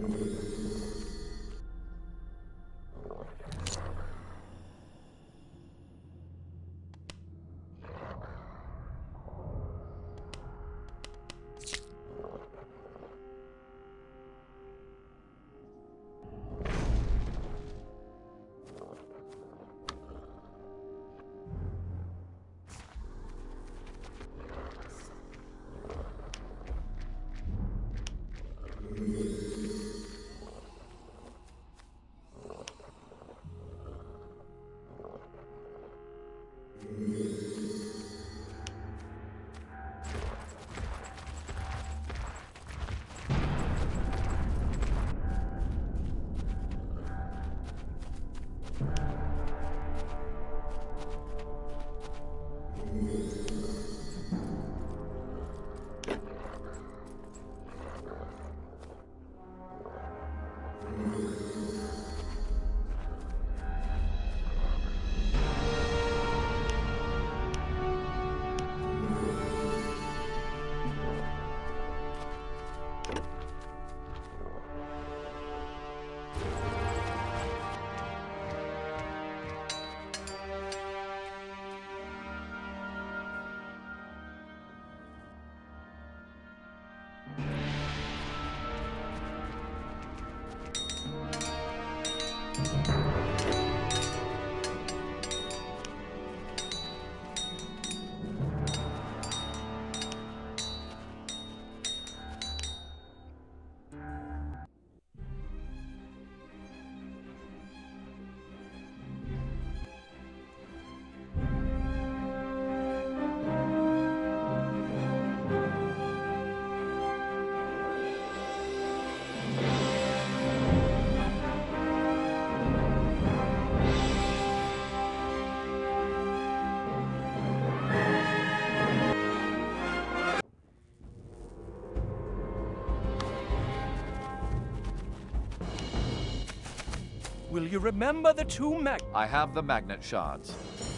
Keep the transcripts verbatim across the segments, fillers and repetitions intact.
Will you remember the two mag- I have the magnet shards.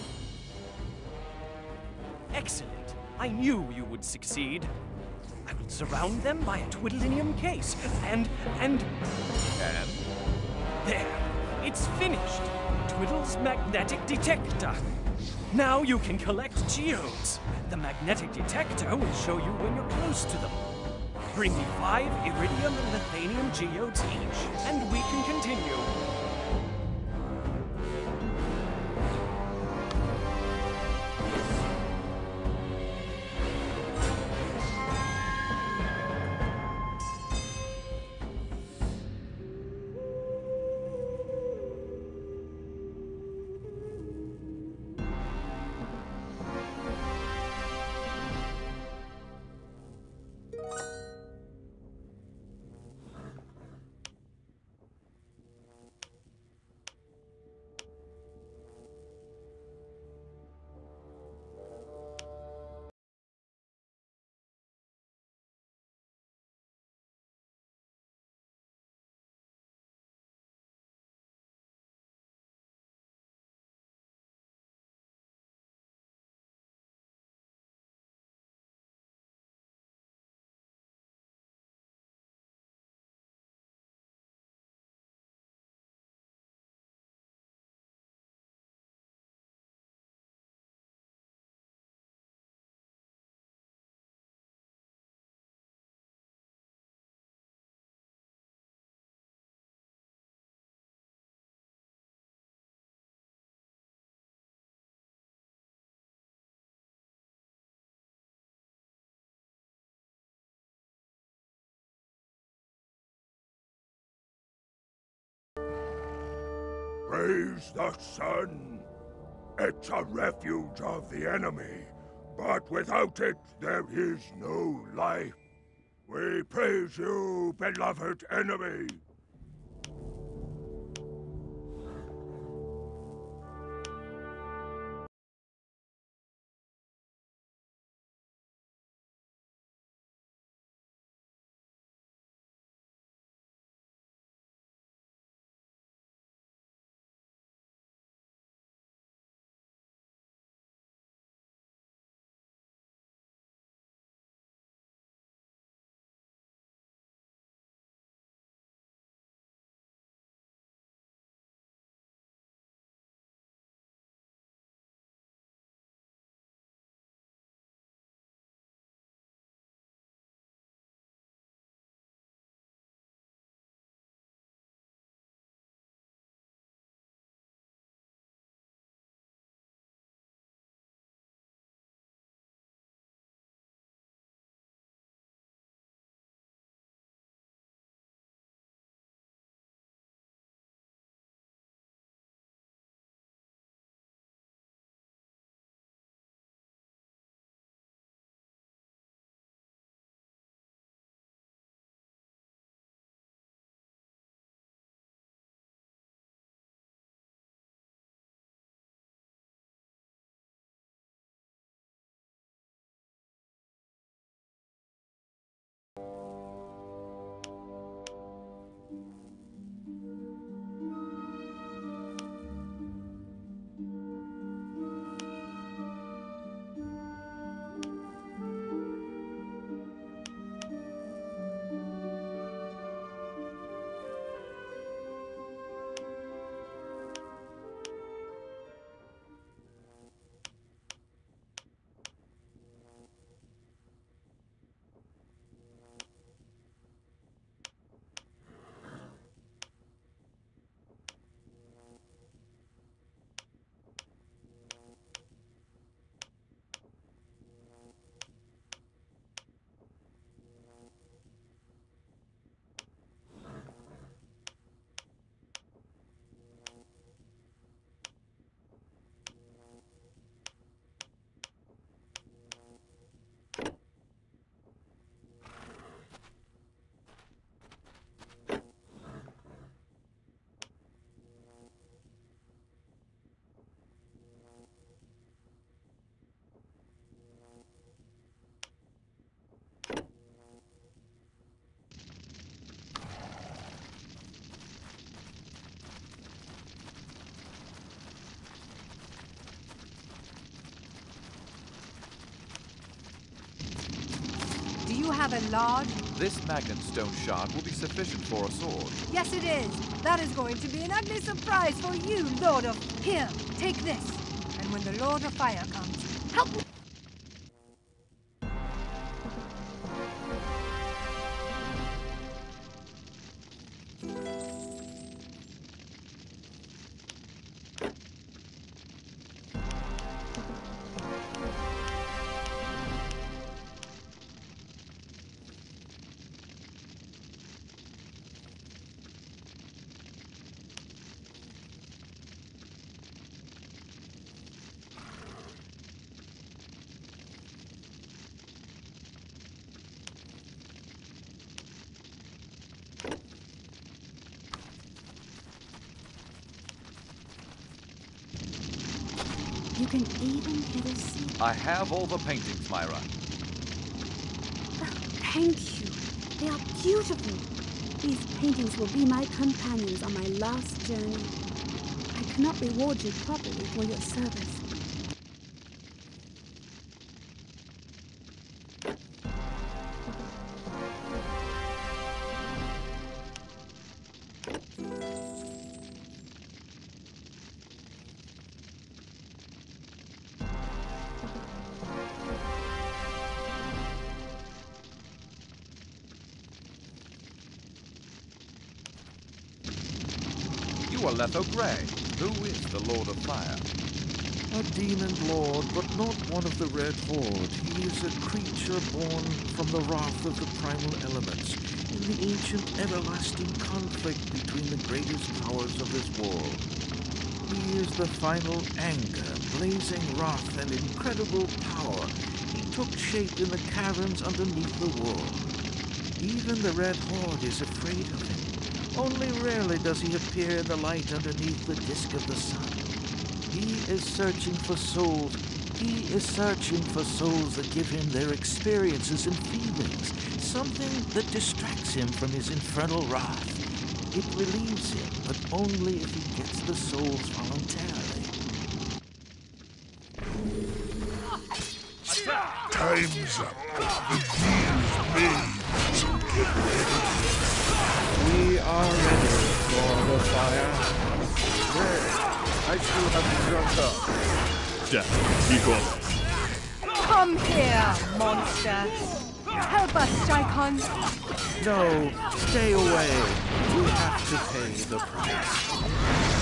Excellent. I knew you would succeed. I will surround them by a twiddlinium case, and, and... And? There. It's finished. Twiddle's magnetic detector. Now you can collect geodes. The magnetic detector will show you when you're close to them. Bring me five iridium and lithanium geodes each, and we can continue. Praise the sun! It's a refuge of the enemy, but without it, there is no life. We praise you, beloved enemy! have a large... This magnet stone shard will be sufficient for a sword. Yes, it is. That is going to be an ugly surprise for you, Lord of... Here, take this. And when the Lord of Fire comes, help me... You can even hear the sea. I have all the paintings, Myra. Thank you. They are beautiful. These paintings will be my companions on my last journey. I cannot reward you properly for your service. You are Letho Grey. Who is the Lord of Fire? A demon lord, but not one of the Red Horde. He is a creature born from the wrath of the primal elements, in the ancient everlasting conflict between the greatest powers of this world. He is the final anger, blazing wrath, and incredible power. He took shape in the caverns underneath the world. Even the Red Horde is afraid of him. Only rarely does he appear in the light underneath the disk of the sun. He is searching for souls. He is searching for souls that give him their experiences and feelings, something that distracts him from his infernal wrath. It relieves him, but only if he gets the souls voluntarily. Time's up. The deal's made. We are ready for the fire. I still haven't drunk up. Death, be gone. Come here, monster. Help us, Shikon. No, stay away. We have to pay the price.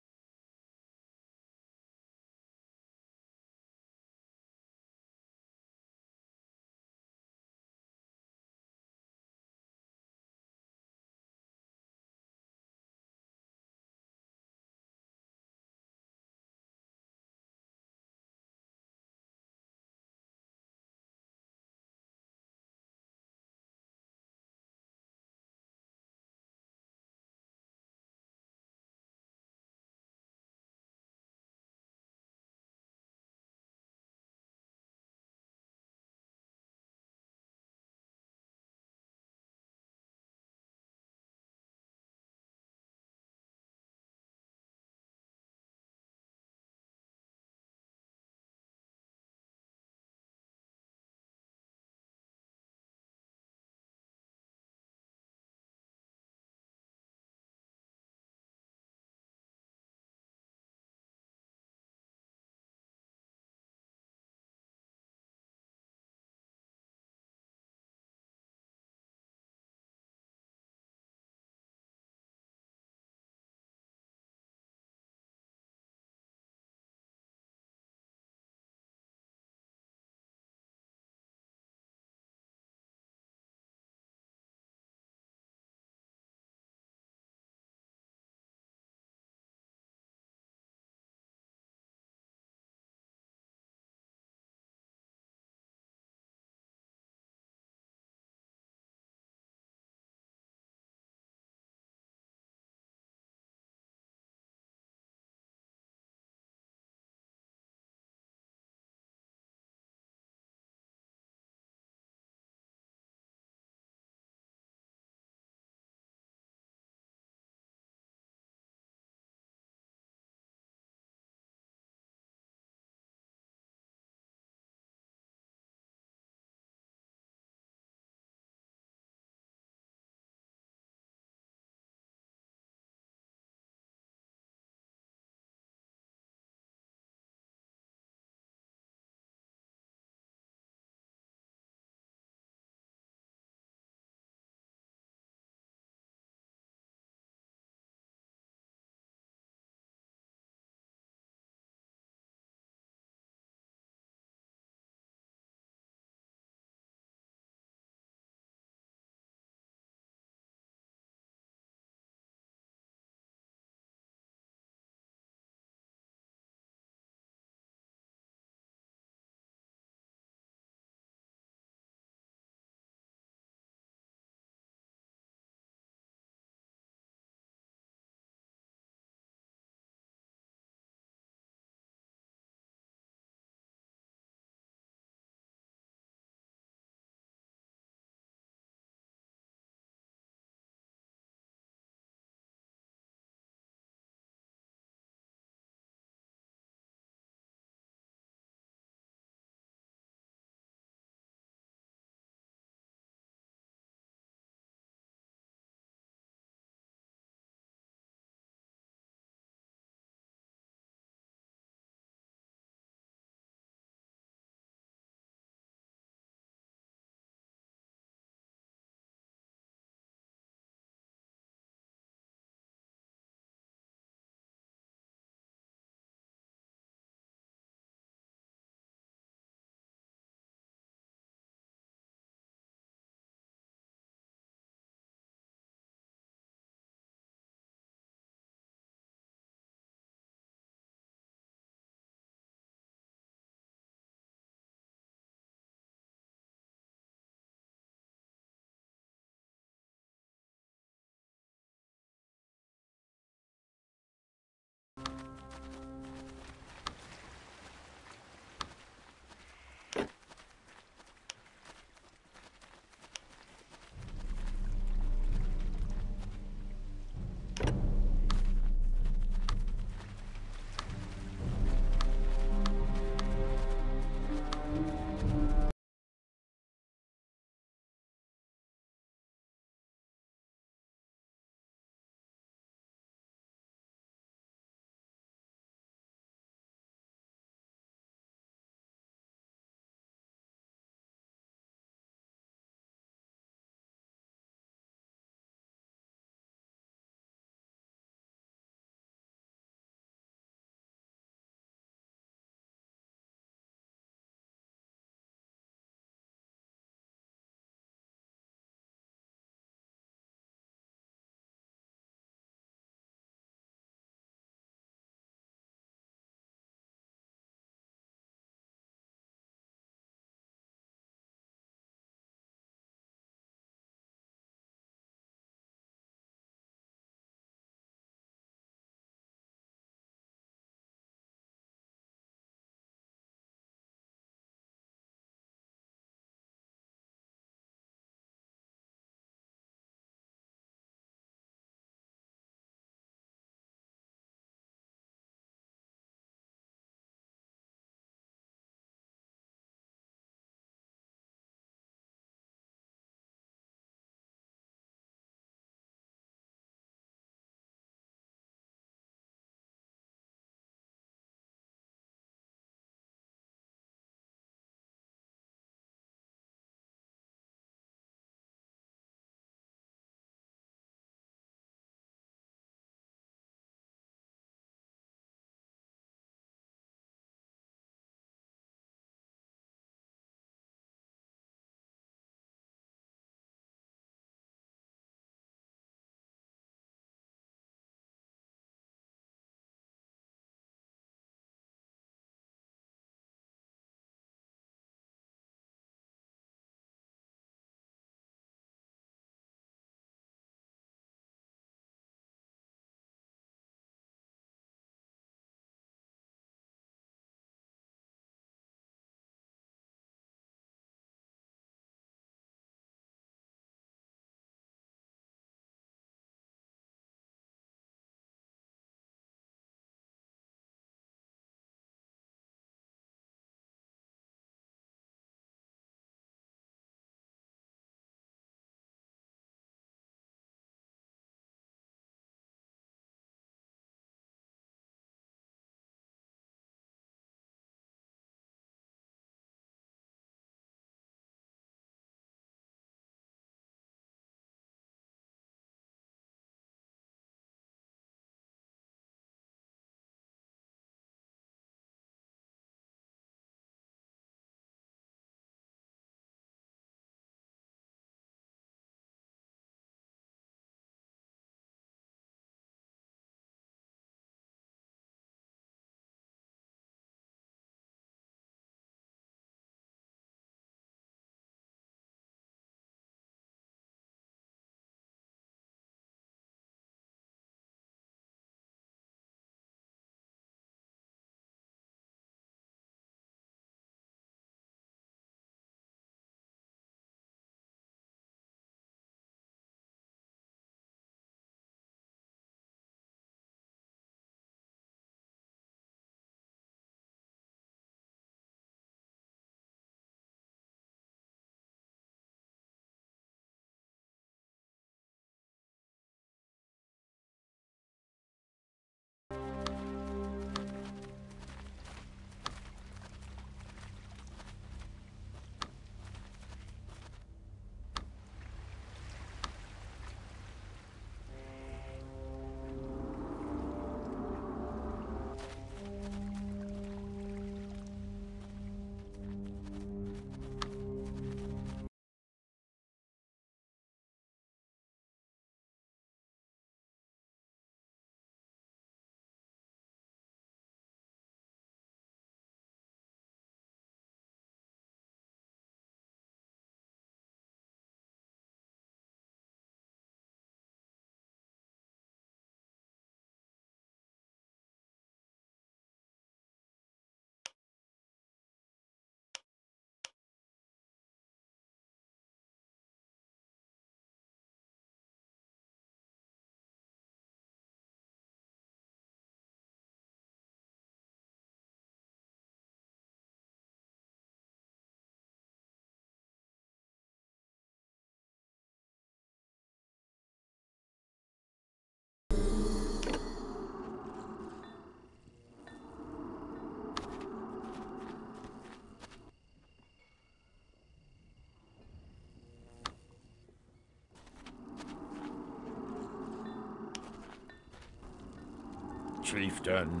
chieftain.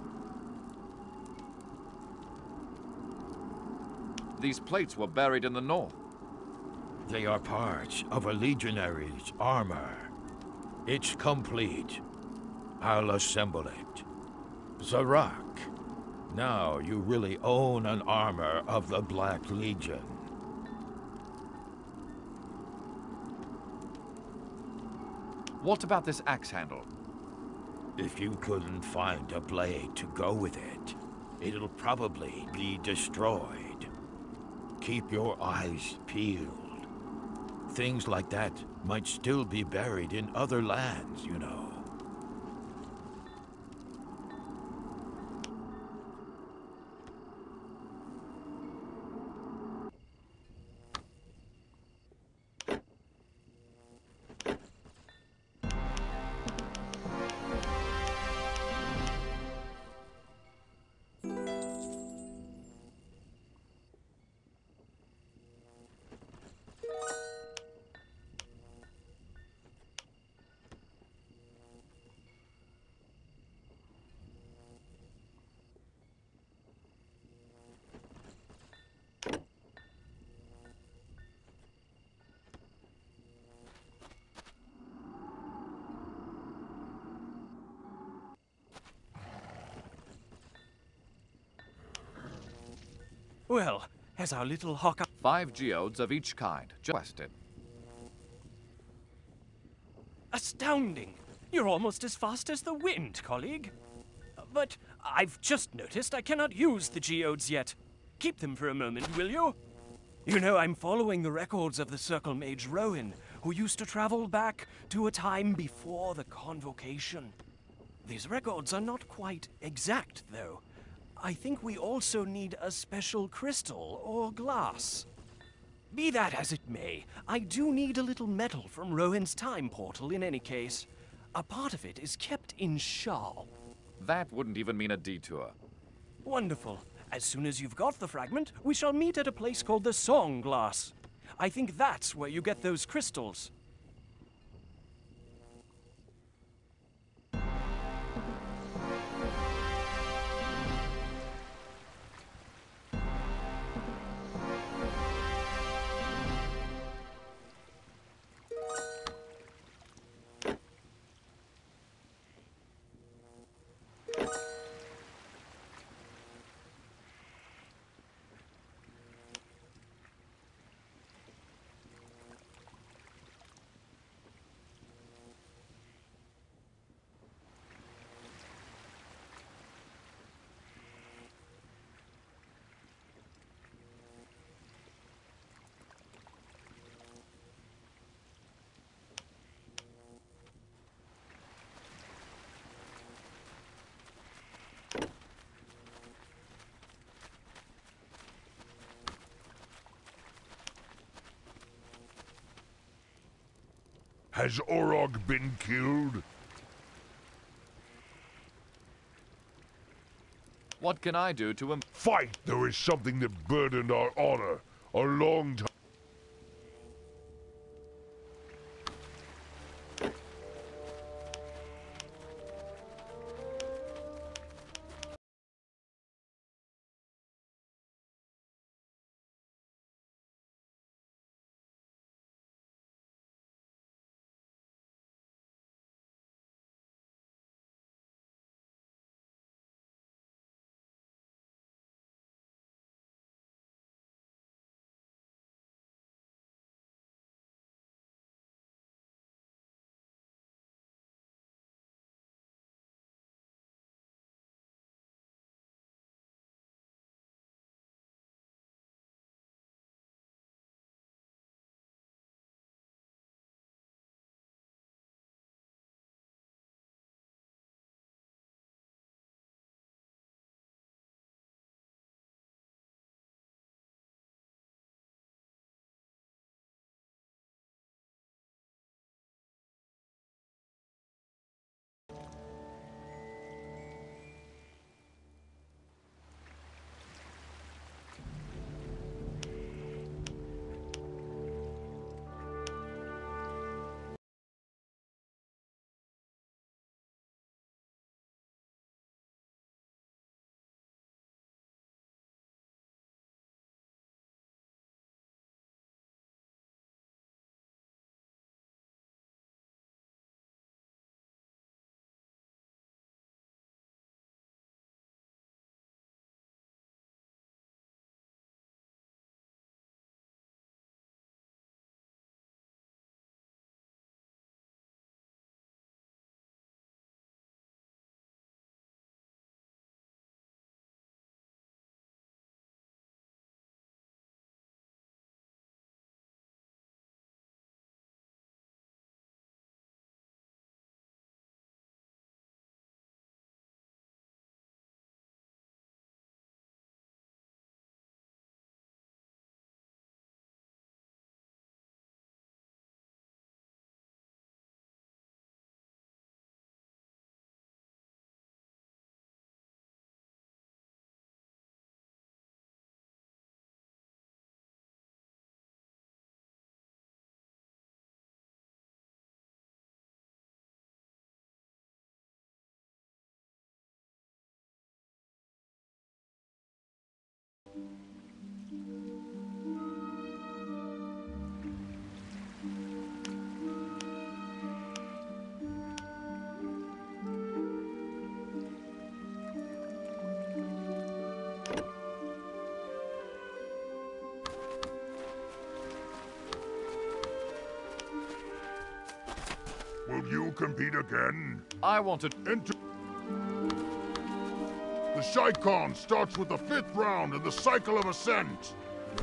These plates were buried in the north. They are parts of a legionary's armor. It's complete. I'll assemble it. Zarak, now you really own an armor of the Black Legion. What about this axe handle? If you couldn't find a blade to go with it, it'll probably be destroyed. Keep your eyes peeled. Things like that might still be buried in other lands, you know. Well, has our little Hawkeye... Five geodes of each kind, just requested. Astounding! You're almost as fast as the wind, colleague. But I've just noticed I cannot use the geodes yet. Keep them for a moment, will you? You know, I'm following the records of the Circle Mage Rowan, who used to travel back to a time before the Convocation. These records are not quite exact, though. I think we also need a special crystal or glass. Be that as it may, I do need a little metal from Rowan's time portal in any case. A part of it is kept in Shal. That wouldn't even mean a detour. Wonderful. As soon as you've got the fragment, we shall meet at a place called the Song Glass. I think that's where you get those crystals. Has Orog been killed? What can I do to im- Fight! There is something that burdened our honor a long time. you compete again? I want to Enter. The Shikon starts with the fifth round in the cycle of ascent.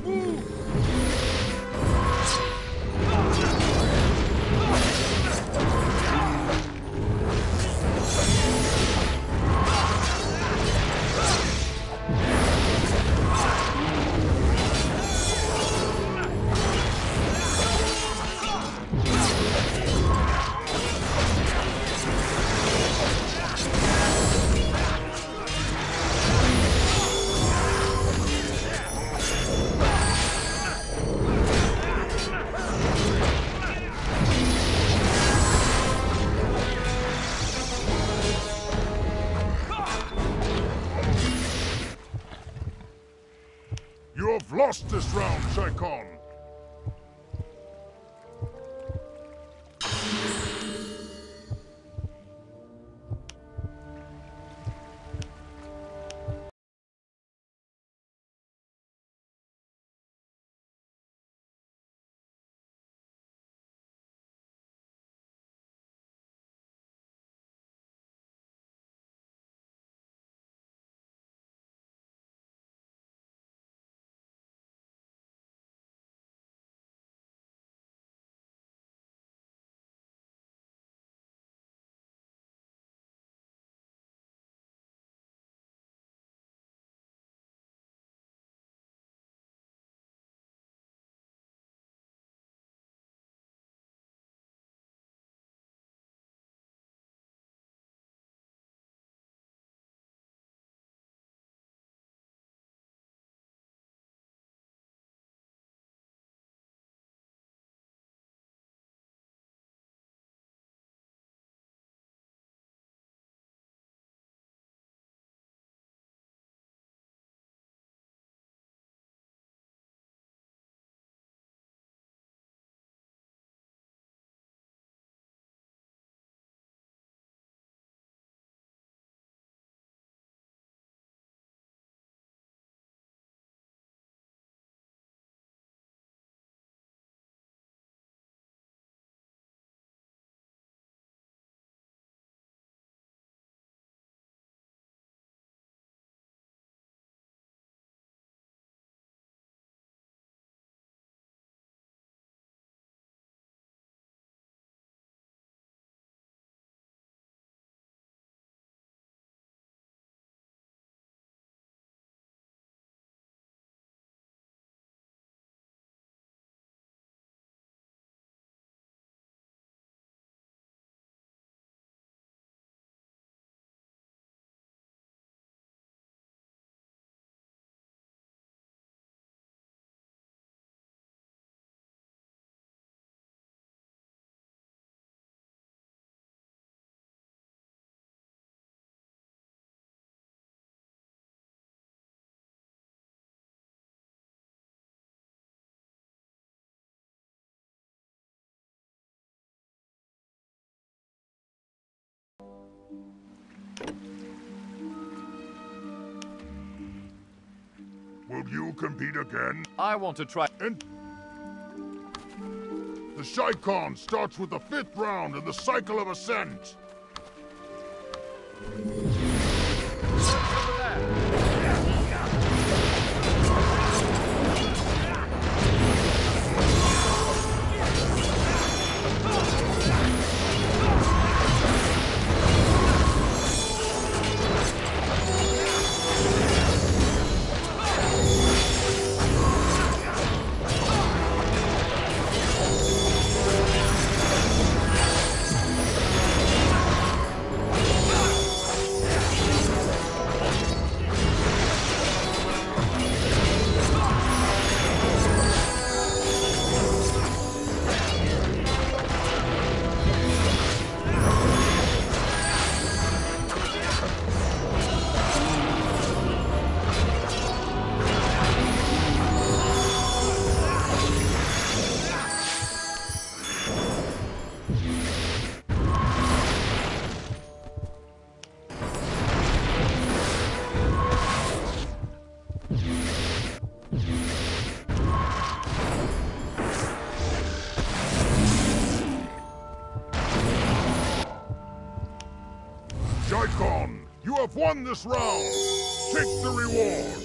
You have lost this round, Shikon. Will you compete again? I want to try. And the Shikon starts with the fifth round in the cycle of ascent. have won this round! Take the reward!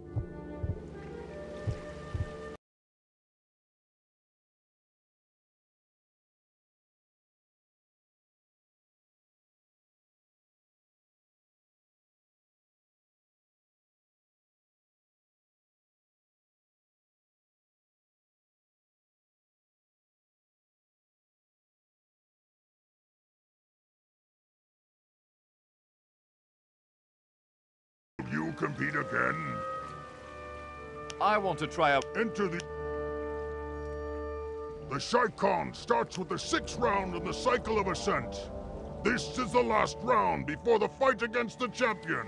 You compete again? I want to try out. Enter the... The Shai-Kon starts with the sixth round in the Cycle of Ascent. This is the last round before the fight against the champion.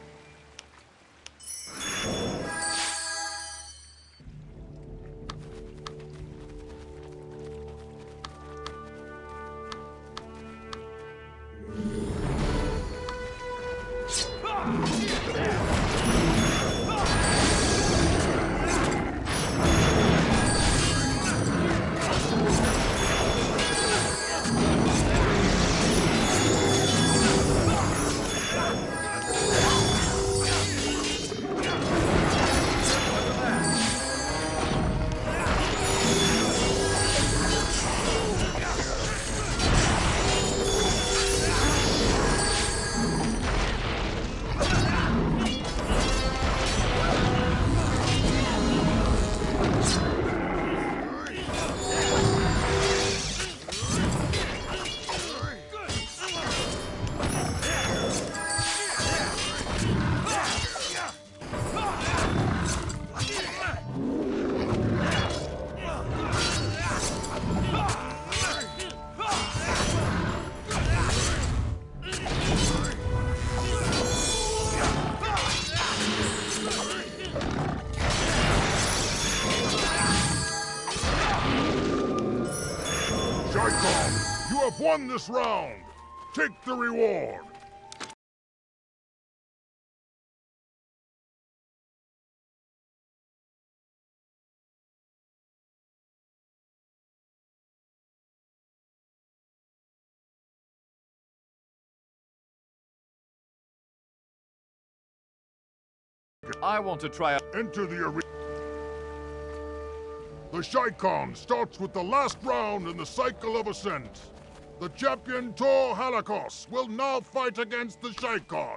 Shai-Kon, you have won this round! Take the reward! I want to try out. Enter the arena. The Shai-Kon starts with the last round in the Cycle of Ascent. The champion Tor Halakos will now fight against the Shai-Kon.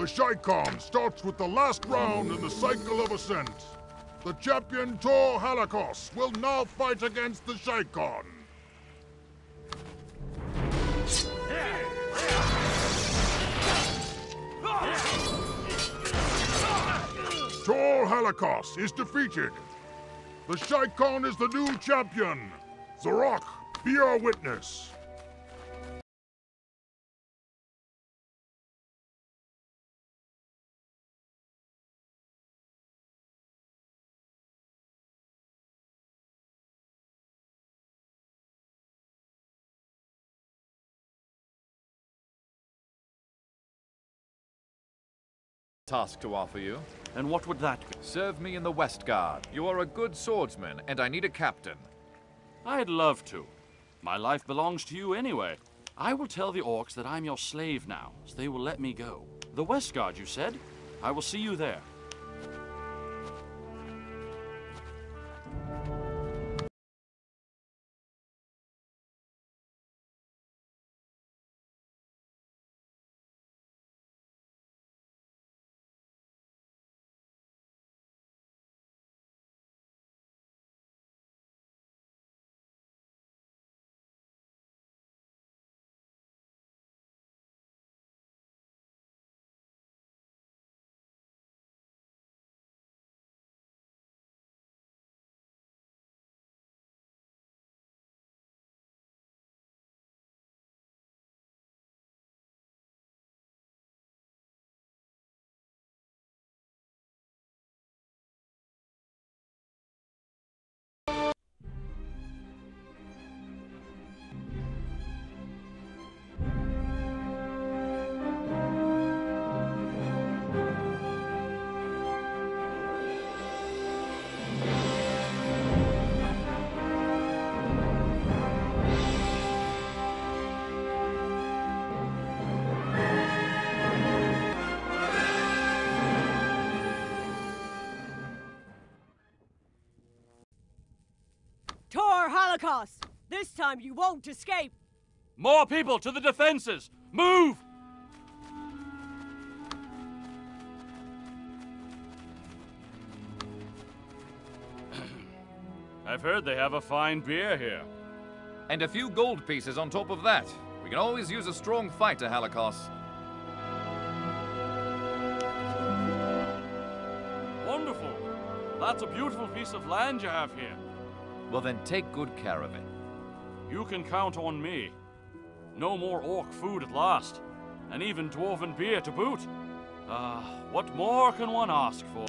The Shai-Khan starts with the last round in the cycle of ascent. The champion Tor Holocaust will now fight against the Shai-Khan. Tor Holocaust is defeated. The Shai-Khan is the new champion. Zarok, be our witness. Task to offer you. And what would that be? Serve me in the West Guard. You are a good swordsman, and I need a captain. I'd love to. My life belongs to you anyway. I will tell the orcs that I'm your slave now, so they will let me go. The West Guard, you said? I will see you there. Tor Holocaust! This time you won't escape! More people to the defenses! Move! I've heard they have a fine beer here. And a few gold pieces on top of that. We can always use a strong fighter, Holocaust. Wonderful! That's a beautiful piece of land you have here. Well then, take good care of it. You can count on me. No more orc food at last. And even dwarven beer to boot. Ah, uh, what more can one ask for?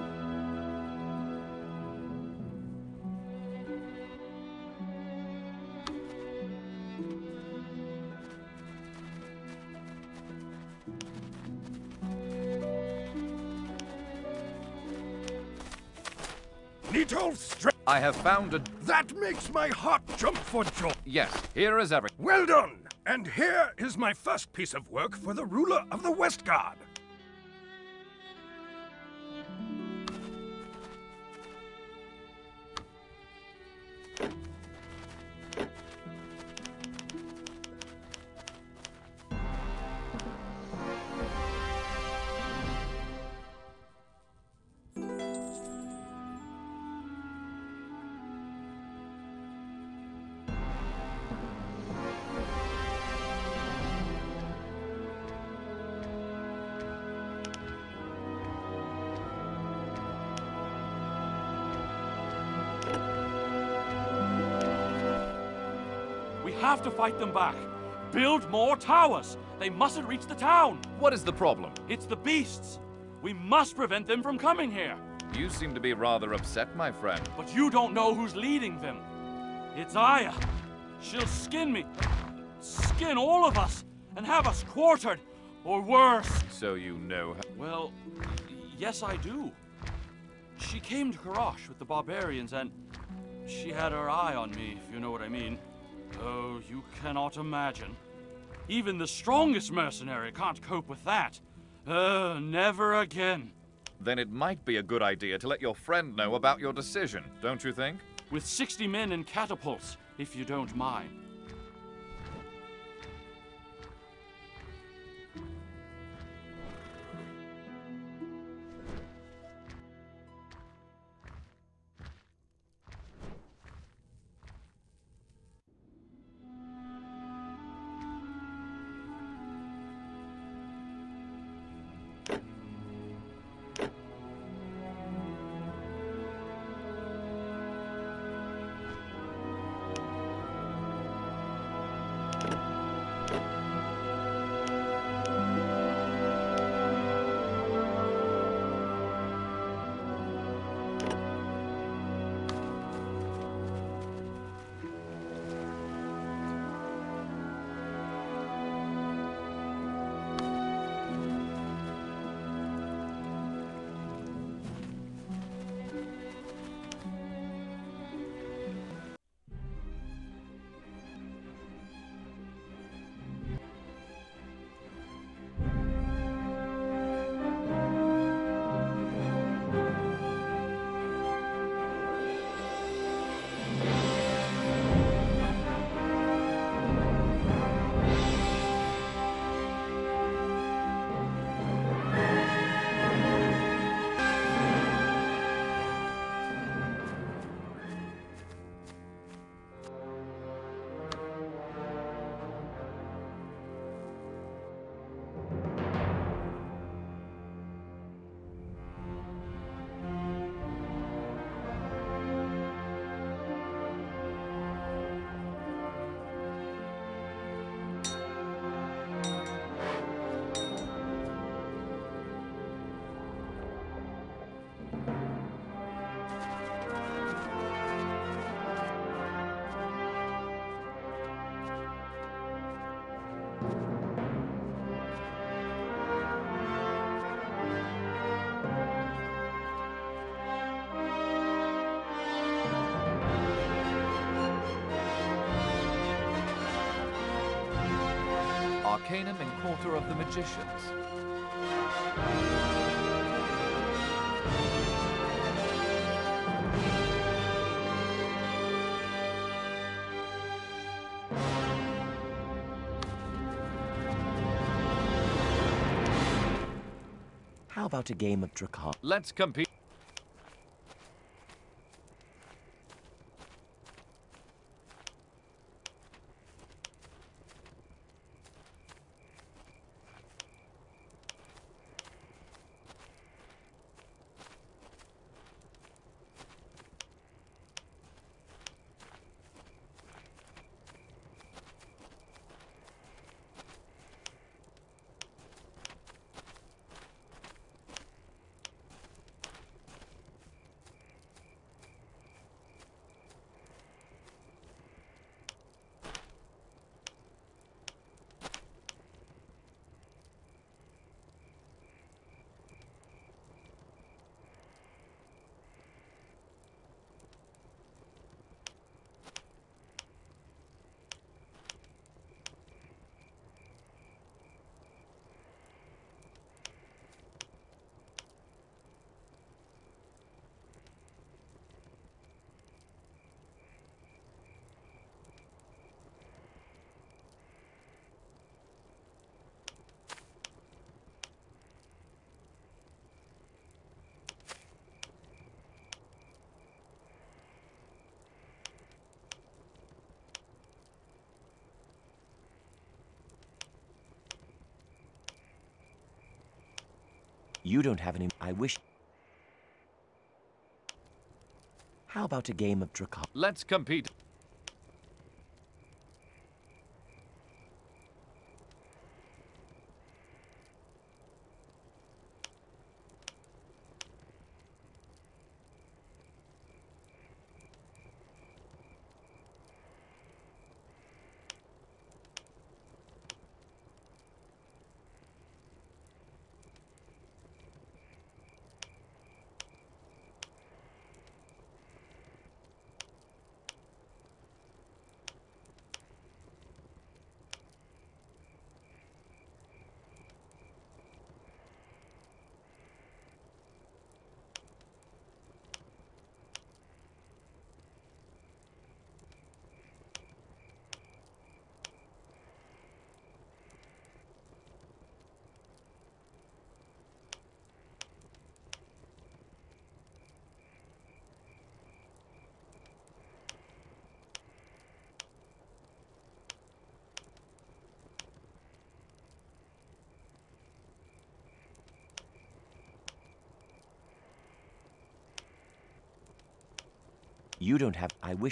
Nito Stra- I have found a... That makes my heart jump for joy. Yes, here is every... Well done! And here is my first piece of work for the ruler of the West Guard. Have to fight them back. Build more towers. They mustn't reach the town. What is the problem? It's the beasts. We must prevent them from coming here. You seem to be rather upset, my friend. But you don't know who's leading them. It's Aya. She'll skin me. Skin all of us. And have us quartered. Or worse. So you know her? Well, yes I do. She came to Karash with the barbarians and she had her eye on me, if you know what I mean. Oh, you cannot imagine. Even the strongest mercenary can't cope with that. Uh, never again. Then it might be a good idea to let your friend know about your decision, don't you think? With sixty men and catapults, if you don't mind. Arcanum and Quarter of the Magicians. How about a game of Dracar? Let's compete. You don't have any... I wish... How about a game of Dracar? Let's compete. You don't have... I wish...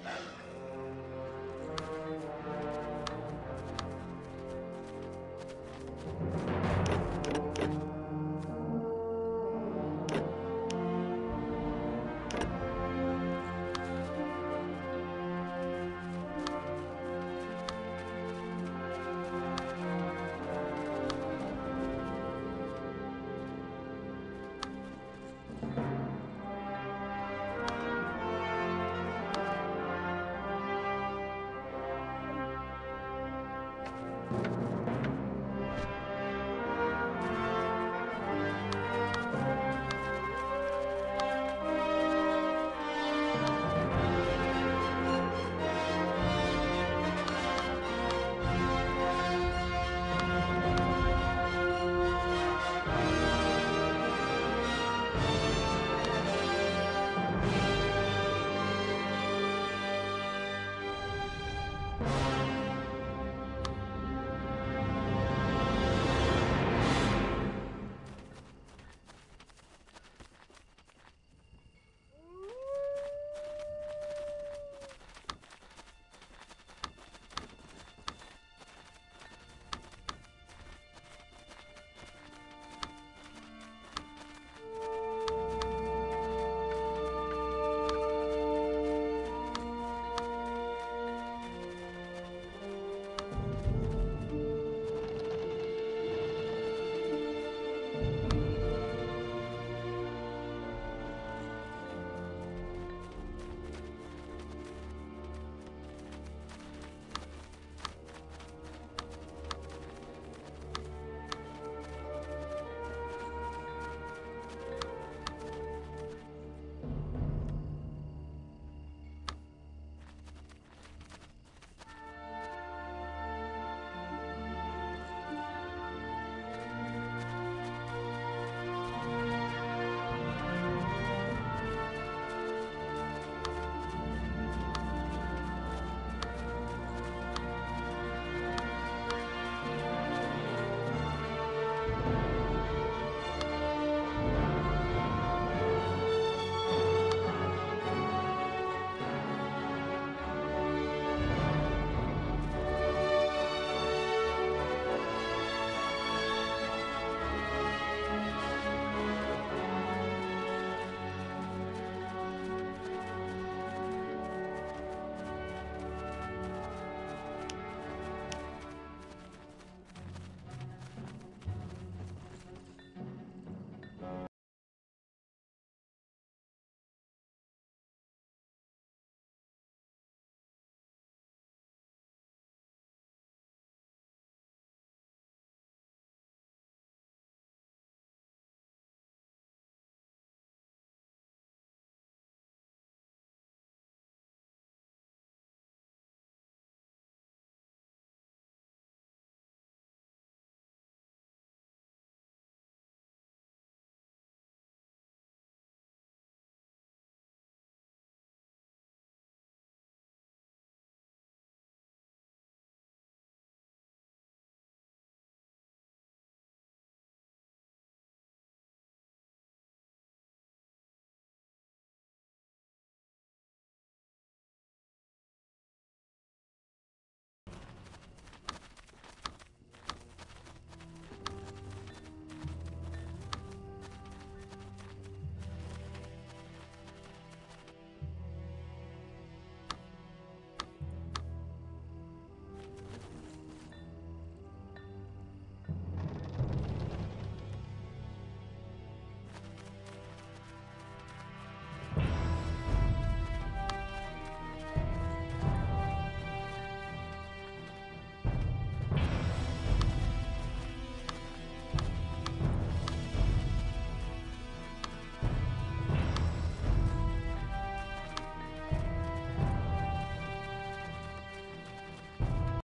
you